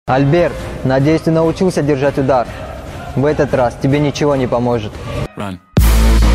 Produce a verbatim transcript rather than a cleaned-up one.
Альберт, надеюсь, ты научился держать удар. В этот раз тебе ничего не поможет. Run.